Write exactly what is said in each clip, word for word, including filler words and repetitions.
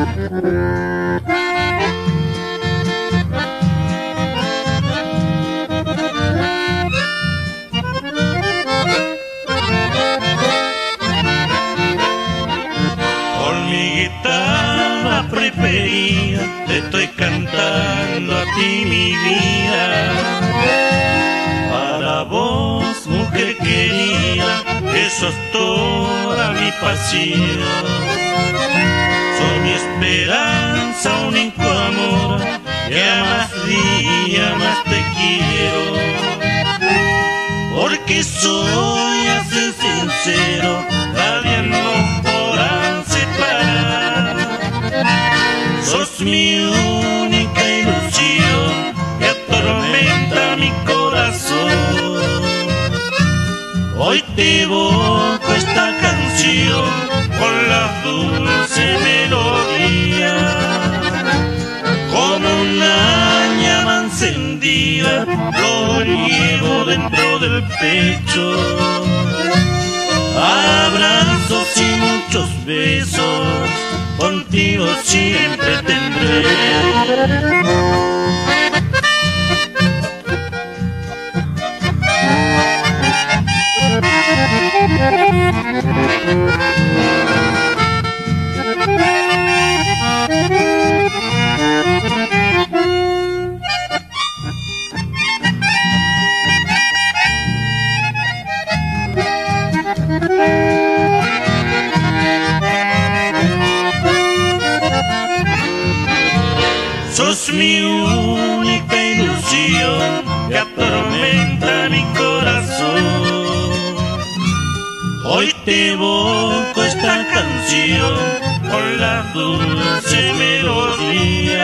Preferida, te estoy cantando a ti mi vida. Para vos, mujer querida, que sos toda mi pasión. Sos mi esperanza, único amor, que a más día más te quiero. Porque soy así sincero, nadie nos podrá separar. Sos mi única ilusión que atormenta mi corazón. Hoy te evoco esta canción con la dulce melodía. Como una llama encendida lo llevo dentro del pecho. Abrazos y muchos besos contigo siempre tendré. Sos mi única ilusión que atormenta mi corazón. Hoy te evoco esta canción con la dulce melodía.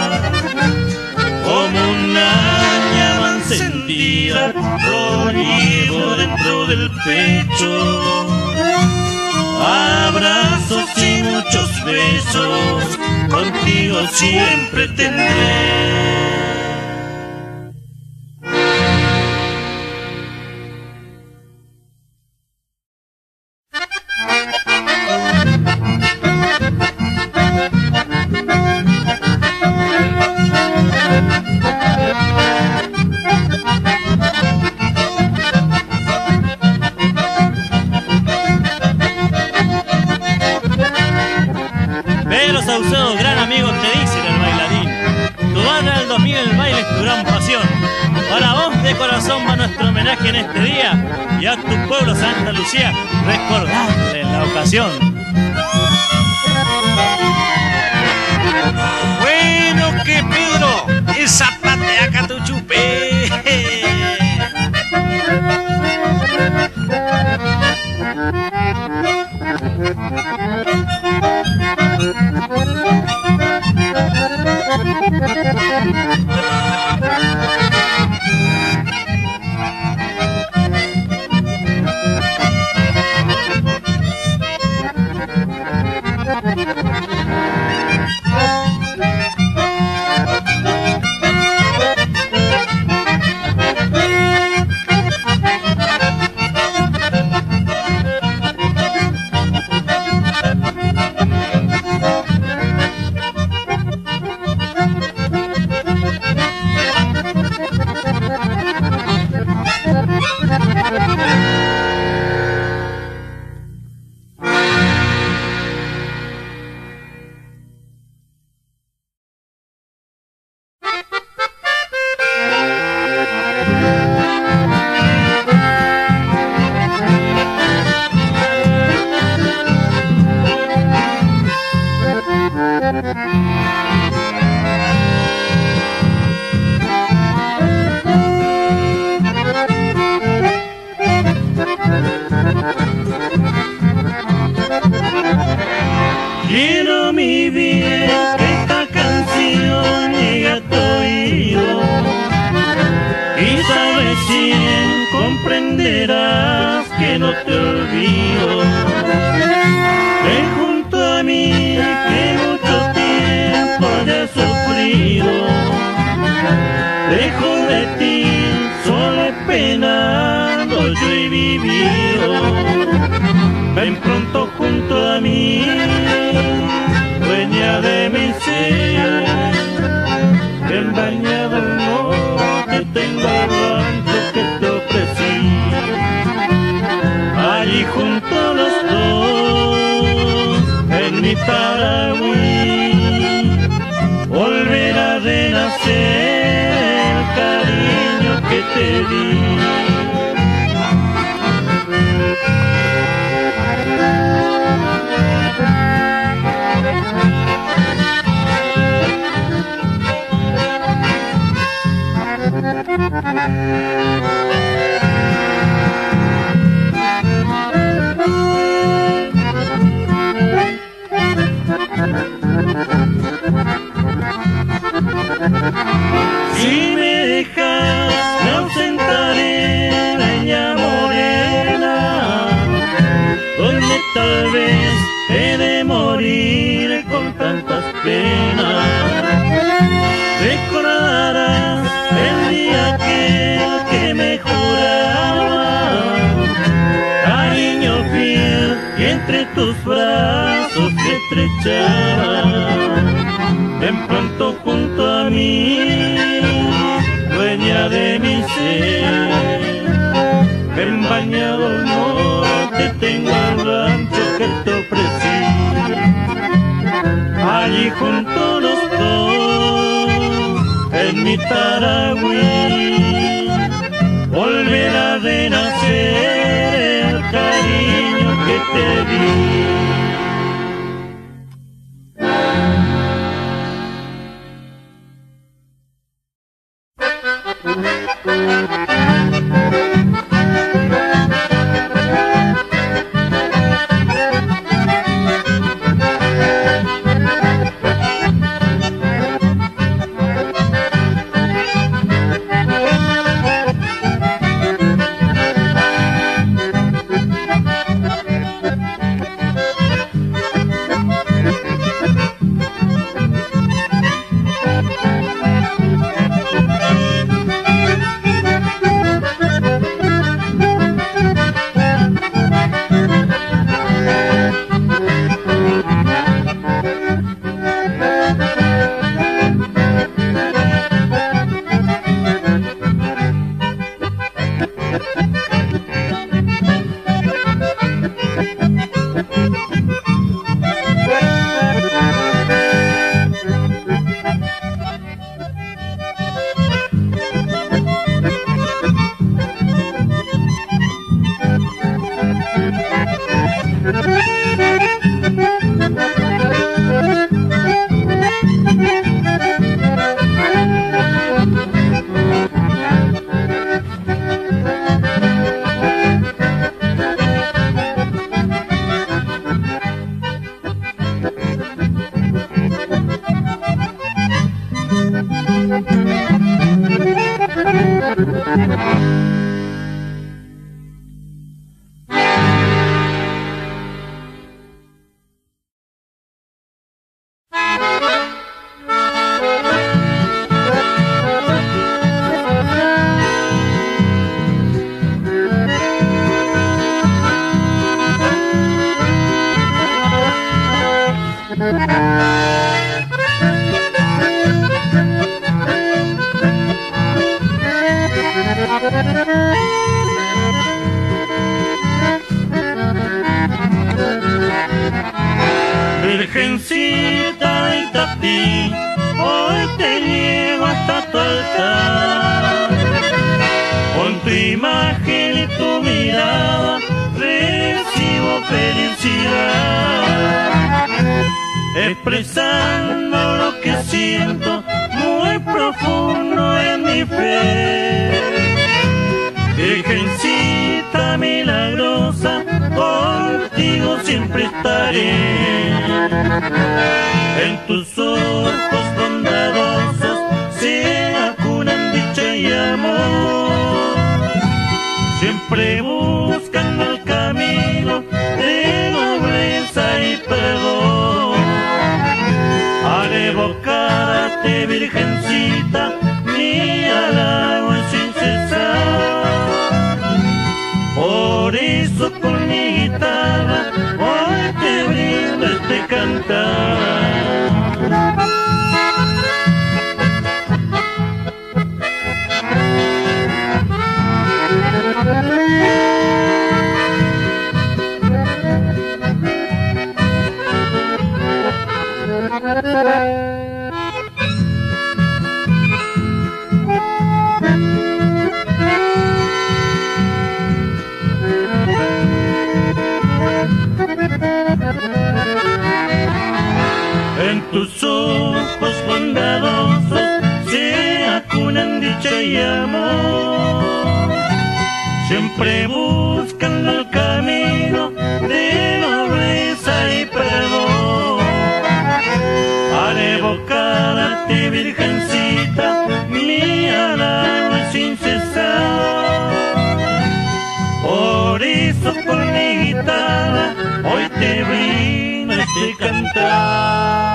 Como una llama encendida lo llevo dentro del pecho. Abrazos y muchos besos contigo siempre tendré. Pedro Saucedo, gran amigo, te dice el bailarín. Tu banda del dos mil, el baile es tu gran pasión. Para vos de corazón va nuestro homenaje en este día. Y a tu pueblo Santa Lucía, recordarle en la ocasión. Bueno, que Pedro, esa pateaca tu chupé. Quiero mi vida que esta canción llegue a tu oído, y sabes bien, comprenderás que no te olvido. Ven junto a mí que mucho tiempo ya he sufrido, lejos de ti solo he penado, yo he vivido. Ven pronto junto a mí, dueña de ser. Bien bañado el norte tengo el rancho que te ofrecí. Allí junto a los dos, en mi Paraguay, volverá a renacer el cariño que te di. Si me dejas, me ausentaré, leña morena, donde tal vez he de morir con tantas penas. Recordarás el día aquel que me juraba cariño fiel y entre tus brazos te estrechaba. En pronto junto a mí, dueña de mi ser, en bañado el norte tengo el rancho que te ofrecí. Allí junto a los dos, en mi Paraguay, volverá a renacer el cariño que te di. Virgencita de Itapí, hoy te llevo hasta tu altar. Con tu imagen y tu mirada recibo felicidad, expresando lo que siento muy profundo en mi fe. Virgencita milagrosa, contigo siempre estaré. En tus ojos bondadosos se acunan dicha y amor, siempre buscando el camino de nobleza y perdón. Al evocarte, Virgencita, mi halago es sin cesar. Por eso con mi guitarra hoy te brindo este cantar. En tus ojos bondadosos se acunan dicha y amor. Siempre buscando el camino de nobleza y perdón. Al evocarte, virgencita, mi alma sin cesar. Por eso con mi guitarra hoy te brindo este cantar.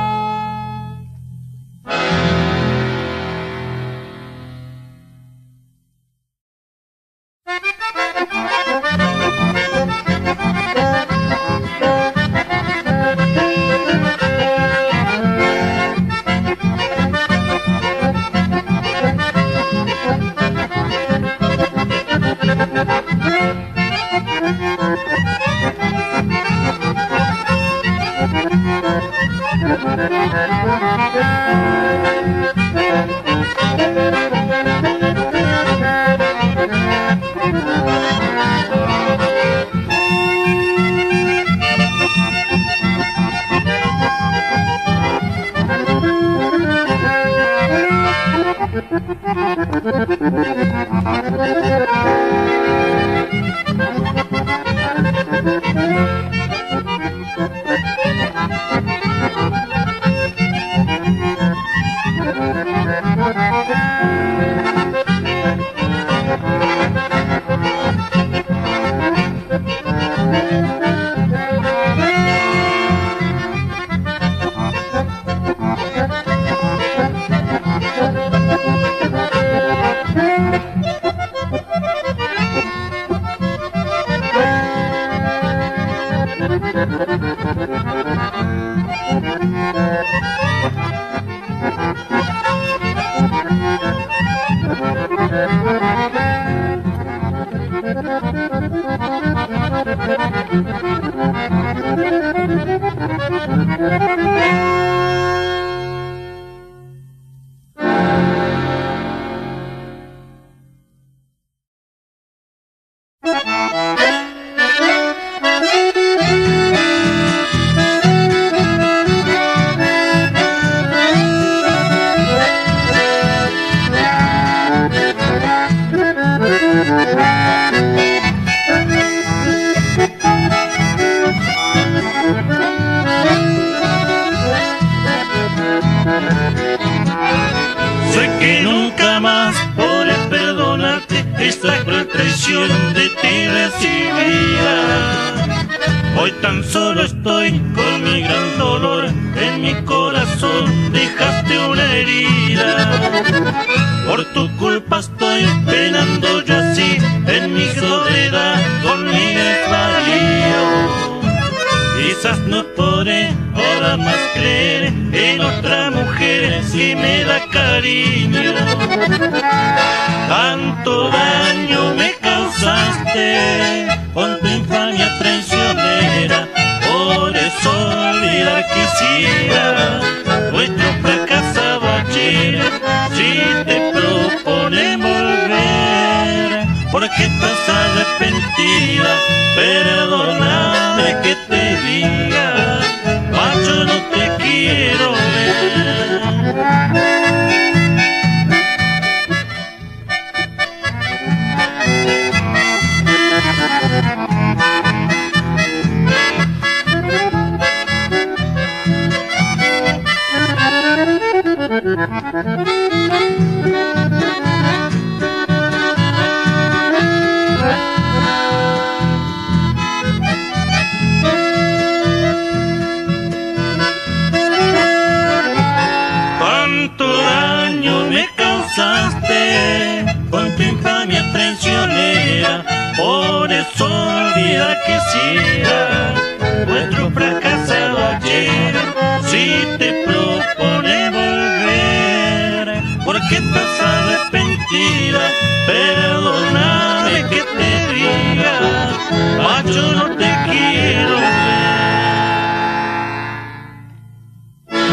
Sé que nunca más podré perdonarte esta cruel traición de ti recibida. Hoy tan solo estoy con mi gran dolor, en mi corazón dejaste una herida. Por tu culpa estoy penando yo así, en mi soledad con mi desvarío. Quizás no podré ahora más creer en otra mujer si me da cariño. Tanto daño me causaste con tu infamia traicionera, por eso olvidar quisiera nuestro fracasado ayer. Si te propone volver, ¿por qué estás arrepentida? Perdóname que te diga, macho, no te quiero ver. Cuánto daño me causaste con tu infamia traicionera, por eso olvidar quisiera nuestro fracasado ayer. Si te propone volver, ¿por qué estás arrepentida? Perdóname que te diga, macho, no te quiero ver.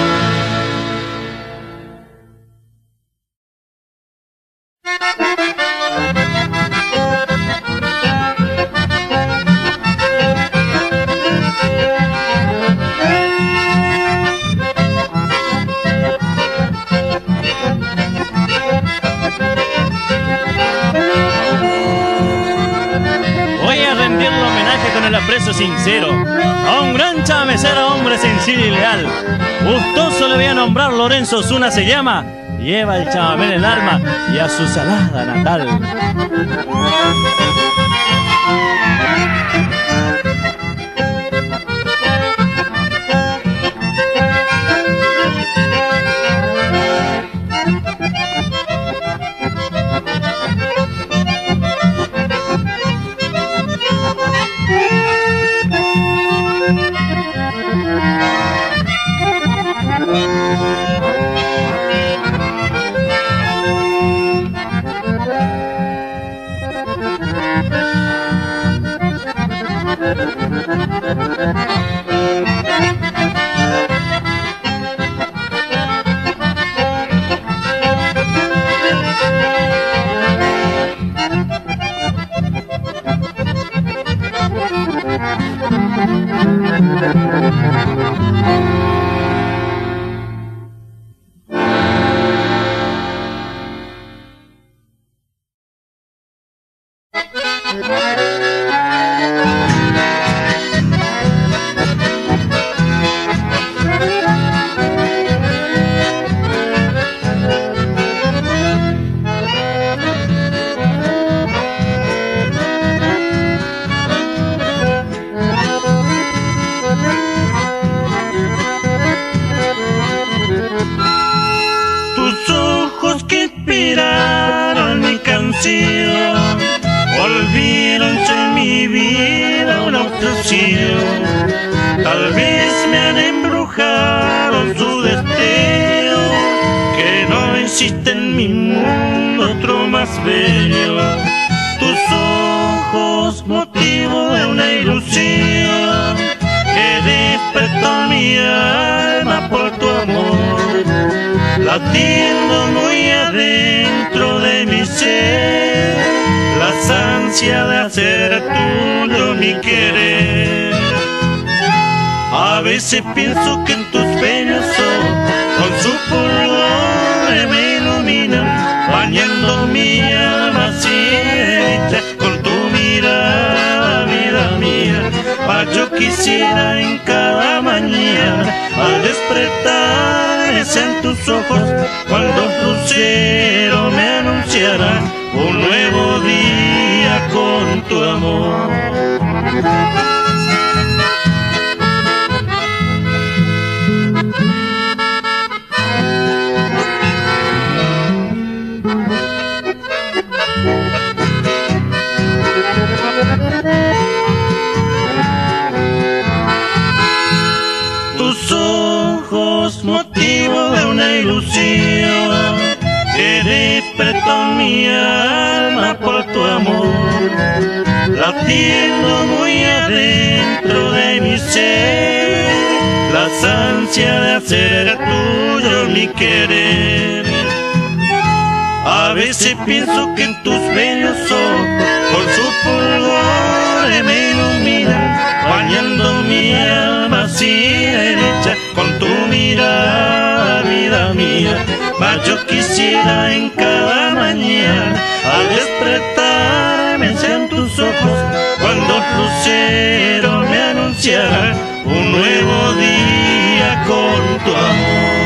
beso sincero a un gran chamecero, hombre sensible y leal. Gustoso le voy a nombrar, Lorenzo Osuna se llama, lleva el chamamé en el alma y a su salada natal. Volvieronse en mi vida una obsesión. Tal vez me han embrujado su destello, que no existe en mi mundo otro más bello. Tus ojos, motivo de una ilusión, que despertó mi alma por tu amor, latiendo muy adentro de mi ser, las ansias de hacer tuyo mi querer. A veces pienso que en tus bellos ojos, con su fulgor me iluminan, bañando mi alma así hecha con tu mirada, vida mía. Pa' yo quisiera en cada mañana, al despertar, sean tus ojos, cuando el lucero me anunciará un nuevo día con tu amor. Tus ojos, motivo de una ilusión, que despertó mi alma por tu amor, latiendo muy adentro de mi ser, las ansias de hacer tuyo mi querer. A veces pienso que en tus bellos ojos, por su fulgor me iluminan, bañando mi alma así hecha con tu mirada, vida mía. Mas yo quisiera en cada mañana, al despertarme sean tus ojos, cuando el lucero me anunciará un nuevo día con tu amor.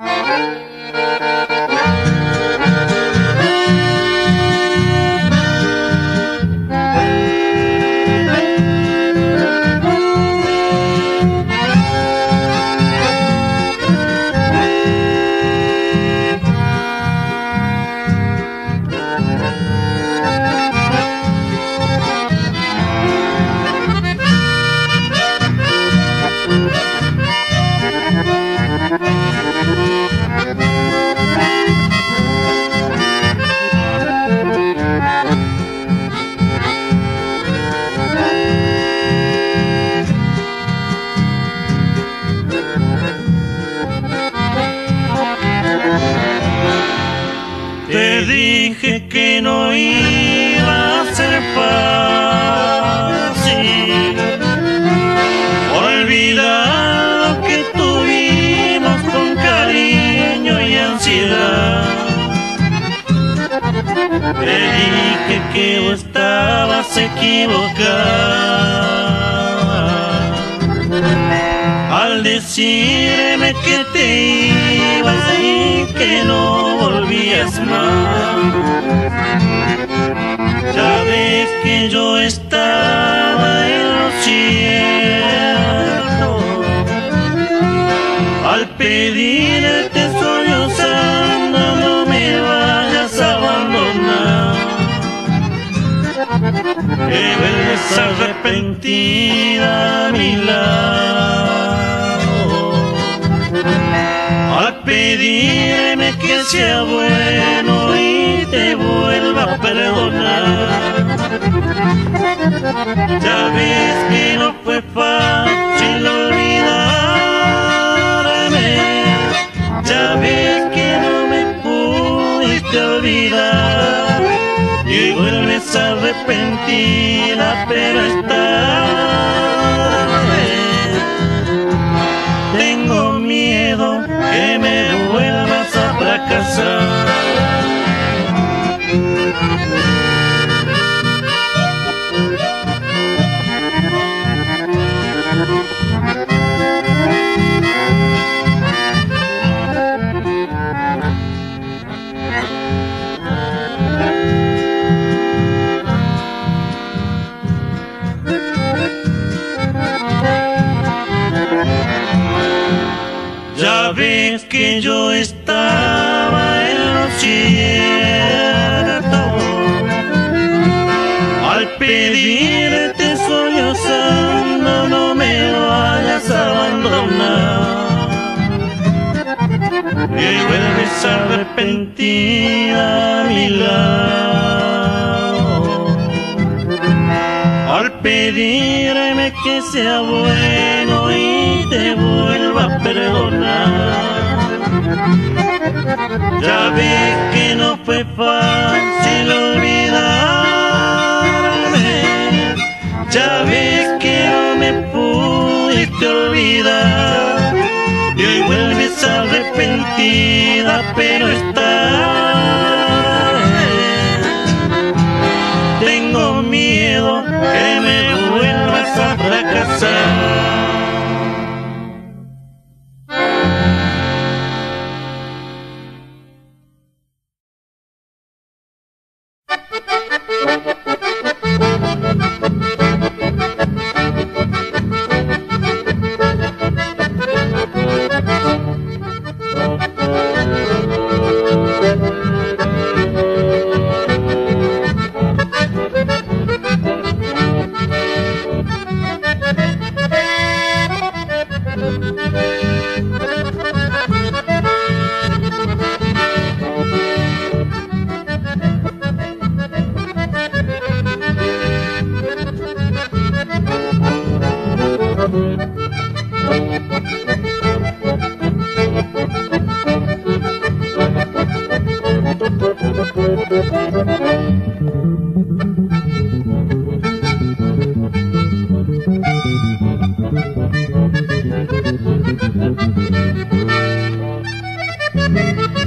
Te dije que no iba a ser fácil olvidar lo que tuvimos con cariño y ansiedad. Te dije que vos estabas equivocada al decirme que te ibas y que no volvías más. Ya ves que yo estaba en lo cierto al pedirte sollozando no me vayas a abandonar. Que vuelves arrepentida a mi lado al pedirme que sea bueno y te vuelva a perdonar. Ya ves que no fue fácil olvidarme, ya ves que no me pudiste olvidar y vuelves arrepentida, pero esta vez tengo miedo que me vuelvas a fracasar. Ya ves que yo estaba en lo cierto al pedirte sollozando no me vayas a abandonar. Y vuelves arrepentida a mi lado al pedirme que sea bueno y te vuelva a perdonar. Ya ves que no fue fácil olvidarme, ya ves que no me pudiste olvidar y hoy vuelves arrepentida, pero esta vez tengo miedo que me vuelvas a fracasar. Thank you.